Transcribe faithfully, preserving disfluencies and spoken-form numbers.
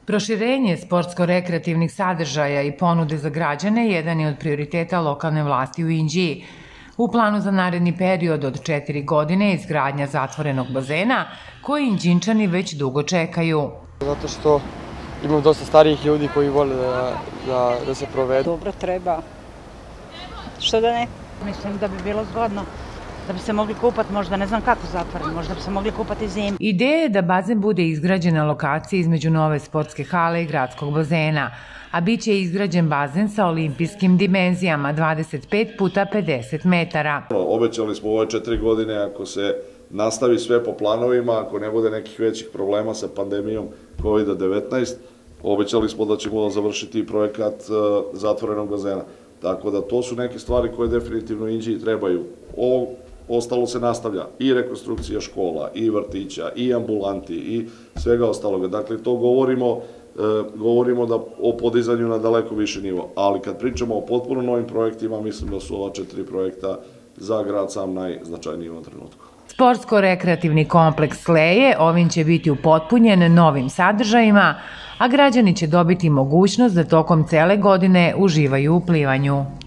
Proširenje sportsko-rekreativnih sadržaja i ponude za građane jedan je od prioriteta lokalne vlasti u Inđiji. U planu za naredni period od četiri godine je izgradnja zatvorenog bazena koji Inđinčani već dugo čekaju. Zato što imam dosta starijih ljudi koji vole da, da, da se provedu. Dobro, treba. Što da ne? Mislim da bi bilo zgodno da bi se mogli kupati, možda ne znam kako zatvoren, možda bi se mogli kupati zimi. Ideja je da bazen bude izgrađen na lokaciji između nove sportske hale i gradskog bazena, a bit će izgrađen bazen sa olimpijskim dimenzijama dvadeset pet puta pedeset metara. Obećali smo ove četiri godine, ako se nastavi sve po planovima, ako ne bude nekih većih problema sa pandemijom kovid devetnaest, obećali smo da ćemo završiti projekat zatvorenog bazena. Tako da to su neke stvari koje definitivno Inđiji trebaju. Ovo ostalo se nastavlja, i rekonstrukcija škola, i vrtića, i ambulanti, i svega ostaloga. Dakle, to govorimo, govorimo da o podizanju na daleko više nivo. Ali kad pričamo o potpuno novim projektima, mislim da su ova četiri projekta za grad sam najznačajniji u ovom trenutku. Sportsko-rekreativni kompleks Sleje ovim će biti upotpunjen novim sadržajima, a građani će dobiti mogućnost da tokom cele godine uživaju u plivanju.